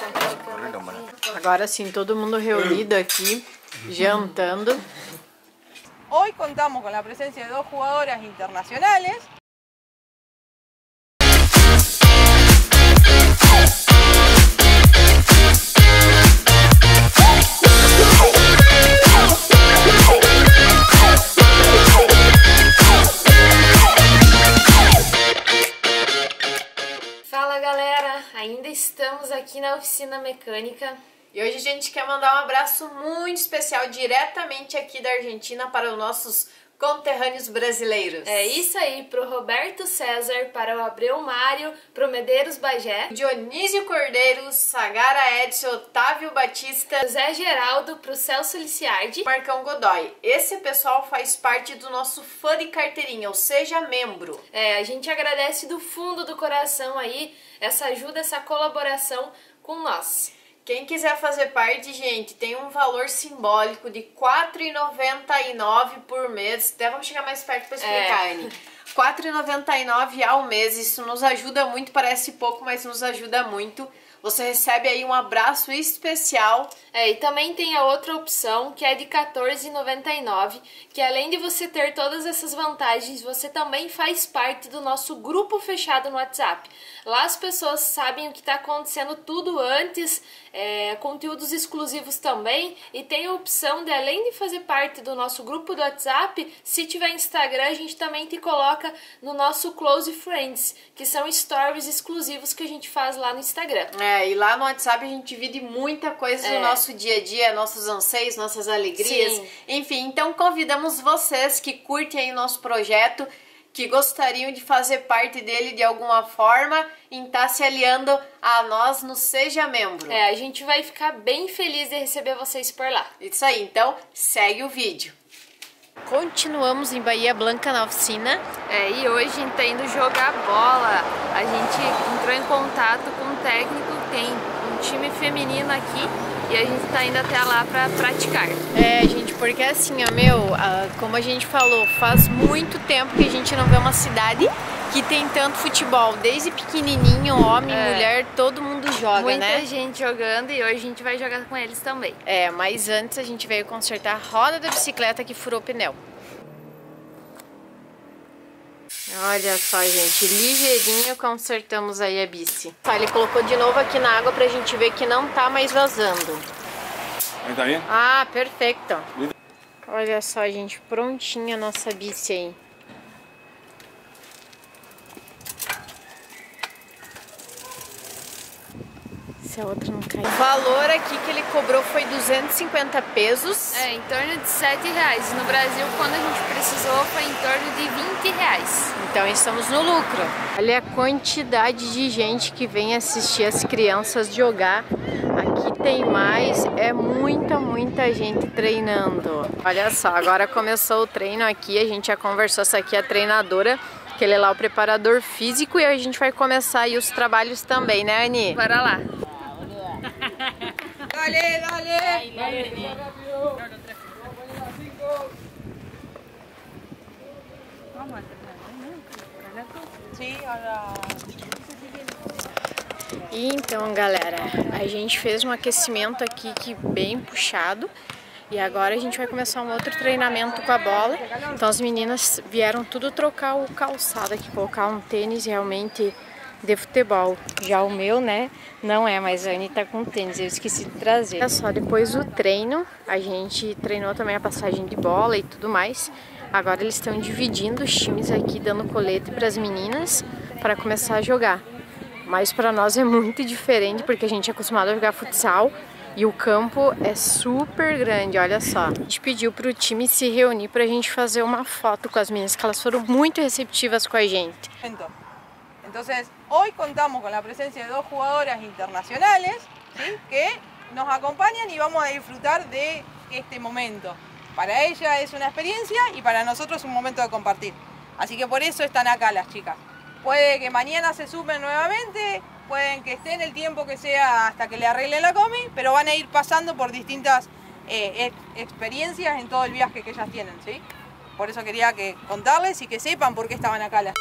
Agora sim, todo mundo reunido aqui, jantando. Hoy contamos con la presencia de 2 jugadoras internacionales. Fala galera, ainda estamos aqui na oficina mecânica. E hoje a gente quer mandar um abraço muito especial diretamente aqui da Argentina para os nossos conterrâneos brasileiros. É isso aí, pro Roberto César, para o Abreu Mário, pro Medeiros Bagé, Dionísio Cordeiro, Sagara Edson, Otávio Batista, José Geraldo, pro Celso Liciardi, Marcão Godoy. Esse pessoal faz parte do nosso fã de carteirinha, ou seja, membro. A gente agradece do fundo do coração aí essa ajuda, essa colaboração com nós. Quem quiser fazer parte, gente, tem um valor simbólico de R$ 4,99 por mês. Até vamos chegar mais perto para explicar, Anny. R$ 4,99 ao mês. Isso nos ajuda muito, parece pouco, mas nos ajuda muito. Você recebe aí um abraço especial. E também tem a outra opção, que é de R$ 14,99, que além de você ter todas essas vantagens, você também faz parte do nosso grupo fechado no WhatsApp. Lá as pessoas sabem o que está acontecendo tudo antes, conteúdos exclusivos também, e tem a opção de, além de fazer parte do nosso grupo do WhatsApp, se tiver Instagram, a gente também te coloca no nosso Close Friends, que são stories exclusivos que a gente faz lá no Instagram. E lá no WhatsApp a gente divide muita coisa do nosso dia a dia, nossos anseios, nossas alegrias. Sim. Enfim, então convidamos vocês que curtem aí o nosso projeto, que gostariam de fazer parte dele de alguma forma, em estar se aliando a nós no Seja Membro. A gente vai ficar bem feliz de receber vocês por lá. Isso aí, então segue o vídeo. Continuamos em Bahia Blanca na oficina. E hoje tá indo jogar bola. A gente entrou em contato com um técnico, tem um time feminino aqui e a gente tá indo até lá pra praticar. Gente, porque assim, como a gente falou, faz muito tempo que a gente não vê uma cidade que tem tanto futebol. Desde pequenininho, homem, mulher, todo mundo joga, Muita gente jogando e hoje a gente vai jogar com eles também. Mas antes a gente veio consertar a roda da bicicleta que furou o pneu. Olha só, gente, ligeirinho consertamos aí a bici. Ele colocou de novo aqui na água pra gente ver que não tá mais vazando. Tá aí? Ah, perfeito. Olha só, gente, prontinha a nossa bici aí. Se a outra não cair. O valor aqui que ele cobrou foi 250 pesos. Em torno de R$7. No Brasil, quando a gente precisou, foi em torno de R$20. Então estamos no lucro. Olha a quantidade de gente que vem assistir as crianças jogar. Aqui tem mais, muita gente treinando. Olha só, agora começou o treino aqui, a gente já conversou, essa aqui é a treinadora, que ele é lá o preparador físico, e a gente vai começar aí os trabalhos também, né, Anny? Bora lá. Então, galera, a gente fez um aquecimento aqui bem puxado. E agora a gente vai começar um outro treinamento com a bola. Então as meninas vieram tudo trocar o calçado aqui, colocar um tênis realmente de futebol. Já o meu, né, não é, mas a Anny tá com tênis, eu esqueci de trazer. Olha só, depois do treino, a gente treinou também a passagem de bola e tudo mais. Agora eles estão dividindo os times aqui, dando colete para as meninas para começar a jogar. Mas para nós é muito diferente, porque a gente é acostumado a jogar futsal. E o campo é super grande, olha só. A gente pediu para o time se reunir para a gente fazer uma foto com as meninas, que elas foram muito receptivas com a gente. Entonces, hoy contamos con la presencia de 2 jugadoras internacionales, ¿sí?, que nos acompañan y vamos a disfrutar de este momento. Para ella es una experiencia y para nosotros es un momento de compartir. Así que por eso están acá las chicas. Puede que mañana se sumen nuevamente, pueden que estén el tiempo que sea hasta que le arreglen la comi, pero van a ir pasando por distintas experiencias en todo el viaje que ellas tienen, ¿sí? Por eso quería contarles y que sepan por qué estaban acá las...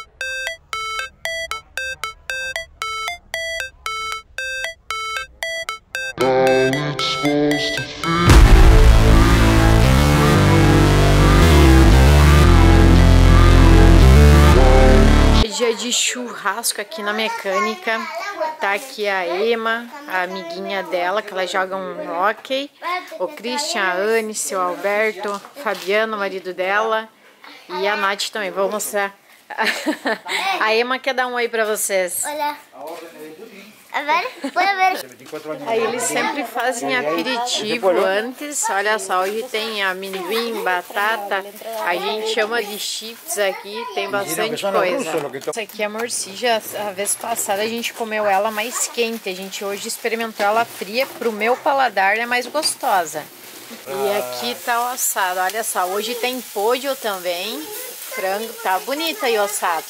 Dia de churrasco aqui na mecânica. Tá aqui a Emma, a amiguinha dela, que ela joga um hóquei. O Christian, a Anne, seu Alberto, Fabiano, o marido dela. E a Nath também. Vou mostrar. A Emma quer dar um oi pra vocês. Olha. A ver? Pode ver. Aí eles sempre fazem aperitivo antes. Olha só, hoje tem amendoim, batata. A gente chama de chips aqui, tem bastante coisa. Essa aqui é a morcilla. A vez passada a gente comeu ela mais quente. A gente hoje experimentou ela fria. Pro meu paladar é mais gostosa. E aqui tá o assado. Olha só, hoje tem pollo também. Frango, tá bonito aí o assado.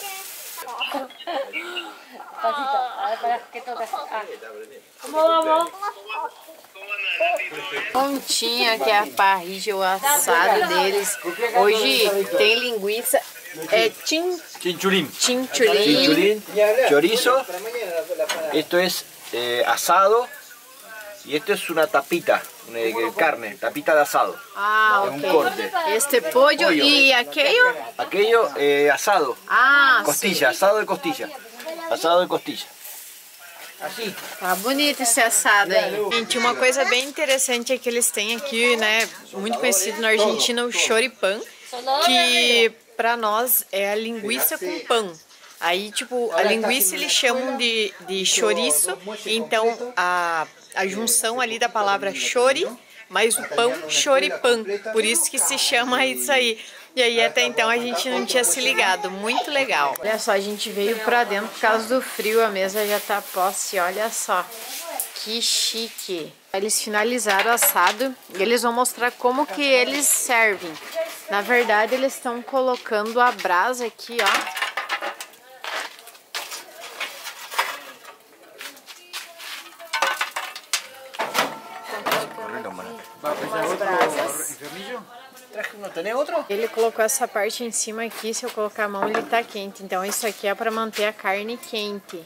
Pontinha, que é a parrilla, o assado deles. Hoje tem linguiça, Chinchulín. chinchulín, Chorizo. Esto es asado. Y esto es una tapita de carne, tapita de asado. Ah, Un corte. este pollo e aquello. Aquello asado. Ah, Costilla, asado de costilla. Asado de costilla. Assim. Tá bonito esse assado aí. Gente, uma coisa bem interessante é que eles têm aqui, né, muito conhecido na Argentina, o choripan, que pra nós é a linguiça com pão. Aí, tipo, a linguiça eles chamam de chouriço, então a junção ali da palavra chori, mais o pão, choripan, por isso que se chama isso aí. E aí até então a gente não tinha se ligado, muito legal. Olha só, a gente veio pra dentro por causa do frio, a mesa já tá posse, olha só, que chique. Eles finalizaram o assado e eles vão mostrar como que eles servem. Na verdade eles estão colocando a brasa aqui, ó. Ele colocou essa parte em cima aqui, se eu colocar a mão ele tá quente. Então isso aqui é para manter a carne quente.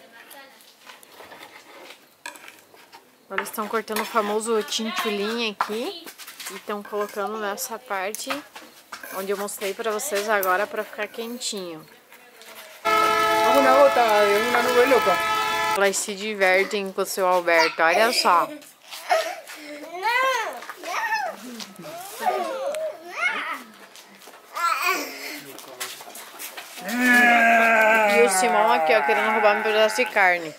Agora eles estão cortando o famoso chinchulín aqui e estão colocando nessa parte onde eu mostrei para vocês agora para ficar quentinho. Uma gota de uma nuvem louca. Elas se divertem com o seu Alberto, olha só. E o Simão aqui, ó, querendo roubar um pedaço de carne.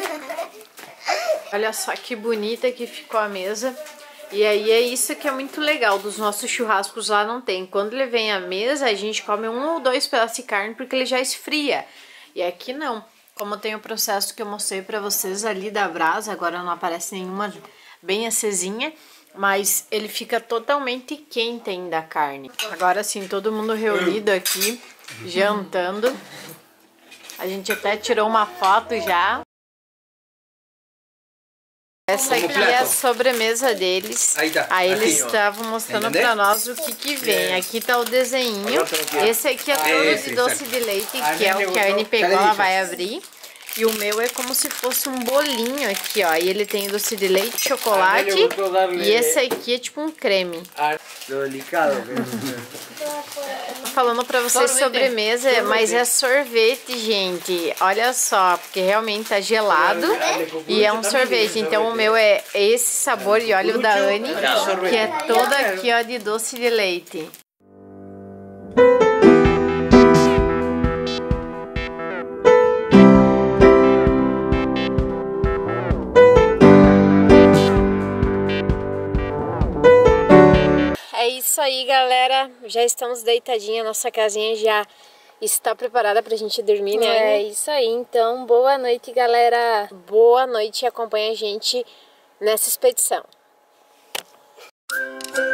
Olha só que bonita que ficou a mesa. E aí é isso que é muito legal, dos nossos churrascos lá não tem. Quando ele vem à mesa, a gente come 1 ou 2 pedaços de carne porque ele já esfria. E aqui não. Como tem o processo que eu mostrei pra vocês ali da brasa, agora não aparece nenhuma bem acesinha, mas ele fica totalmente quente ainda a carne. Agora sim, todo mundo reunido aqui, jantando. A gente até tirou uma foto já. Essa aqui é a sobremesa deles. Aí eles estavam mostrando pra nós o que vem. Aqui tá o desenho. Esse aqui é todo de doce de leite, que é o que a Anne pegou, ela vai abrir. E o meu é como se fosse um bolinho aqui, ó. E ele tem doce de leite, chocolate. E esse aqui é tipo um creme. Tô falando pra vocês sobremesa, mas é sorvete, gente. Olha só, porque realmente tá gelado e é um sorvete. Então o meu é esse sabor, e olha o da Anne, que é todo aqui, ó, de doce de leite. É isso aí, galera. Já estamos deitadinha, nossa casinha já está preparada pra gente dormir, né? É isso aí, então boa noite, galera. Boa noite e acompanha a gente nessa expedição.